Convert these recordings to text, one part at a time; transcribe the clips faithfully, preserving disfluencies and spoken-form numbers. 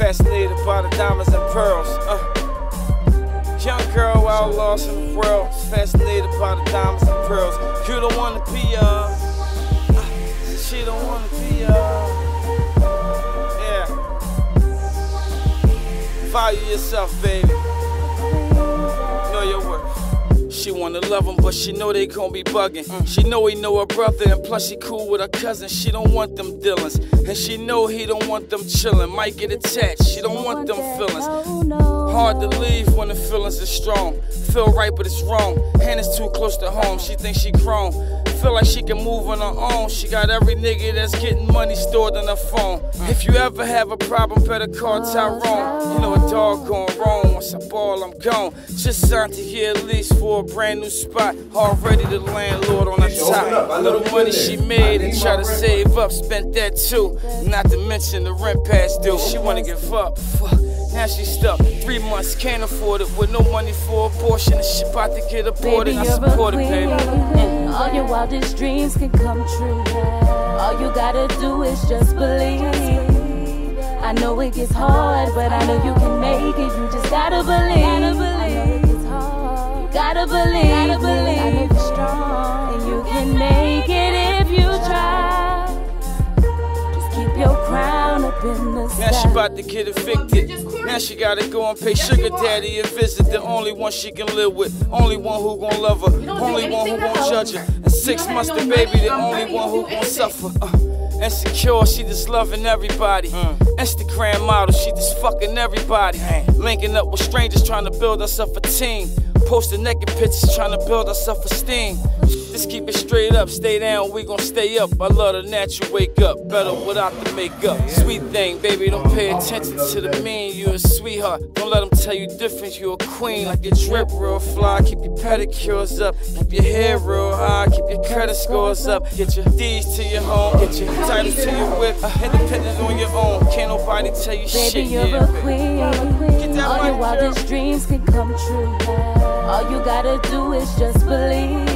Fascinated by the diamonds and pearls. Uh. Young girl out lost in the world. Fascinated by the diamonds and pearls. You don't wanna be uh. She don't wanna be uh. Yeah. Value yourself, baby. Know your worth. She wanna love him, but she know they gon' be bugging. Mm. She know he know her brother, and plus she cool with her cousin. She don't want them dealings, and she know he don't want them chillin'. Might get attached, she don't want them feelings. Hard to leave when the feelings are strong. Feel right, but it's wrong. And it's too close to home. She thinks she grown. Feel like she can move on her own. She got every nigga that's getting money stored on her phone. If you ever have a problem, better call Tyrone. You know a dog going wrong. Once I ball, I'm gone. Just signed to here at least for a brand new spot. Already the landlord on the top. A little money she made and try to save up. Spent that too. Not to mention the rent past due. She wanna give up. Fuck. Now she stuck. Three months, can't afford it. With no money for abortion. And she about to get aborted. I support it, baby. Mm. All your wildest dreams can come true. All you gotta do is just believe. I know it gets hard, but I know you can make it. You just gotta believe. I know it gets hard. You gotta believe. Gotta believe. I know you're strong, and you can make it if you try. Just keep your crown up in the sky. Now she about to get evicted. Now she gotta go and pay sugar daddy a visit. The only one she can live with. Only one who gon' love her. Only one who won't judge her. And six months the baby, the only one who gon' suffer. Uh, insecure, she just loving everybody. Mm. Instagram model, she just fucking everybody. Linking up with strangers trying to build herself a team. Posting naked pictures trying to build her self-esteem. Just keep it straight up, stay down, we gon' stay up. I love the natural wake up, better without the makeup. Sweet thing, baby, don't pay attention to the mean. You a sweetheart, don't let them tell you different. You a queen, like your drip real fly. Keep your pedicures up, keep your hair real high. Keep your credit scores up, get your D's to your home. Get your titles to your whip, independent on your own. Can't nobody tell you baby, shit, you're yeah, a queen. Get that all your wildest dreams can come true. All you gotta do is just believe.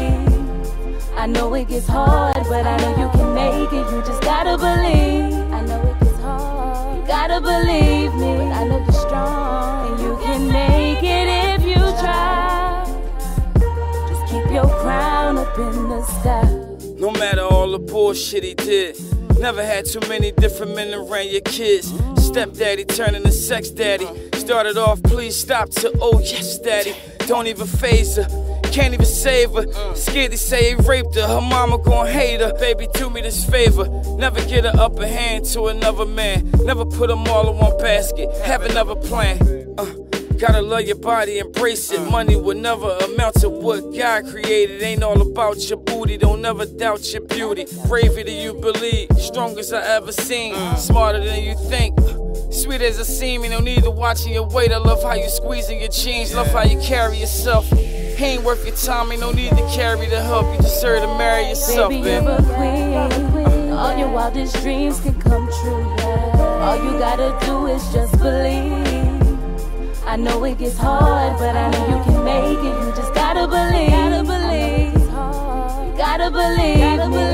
I know it gets hard, but I know you can make it. You just gotta believe. I know it gets hard. You gotta believe me. But I know you're strong, and you can make it if you try. Just keep your crown up in the sky. No matter all the bullshit he did. Never had too many different men around your kids. Stepdaddy turning to sex daddy. Started off, please stop, to oh yes daddy. Don't even phase her, can't even save her. Scared to say he raped her, her mama gon' hate her. Baby, do me this favor, never get an upper hand to another man. Never put them all in one basket, have another plan. uh, Gotta love your body, embrace it. Money will never amount to what God created. Ain't all about your booty, don't never doubt your beauty. Braver than you believe, strongest I ever seen. Smarter than you think, sweet as a seam. No need to watching your weight. I love how you squeezing your jeans, love how you carry yourself. He ain't worth your time, ain't no need to carry the help. You deserve to marry yourself, baby, baby. You're a queen. All your wildest dreams can come true. All you gotta do is just believe. I know it gets hard, but I know you can make it. You just gotta believe. Gotta believe. You gotta believe.